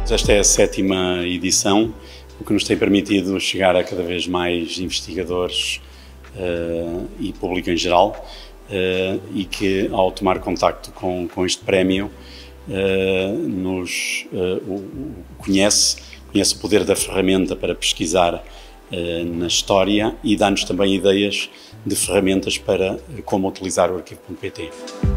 Esta é a 7ª edição, o que nos tem permitido chegar a cada vez mais investigadores e público em geral, e que, ao tomar contacto com este prémio, conhece o poder da ferramenta para pesquisar na história e dá-nos também ideias de ferramentas para como utilizar o Arquivo.pt.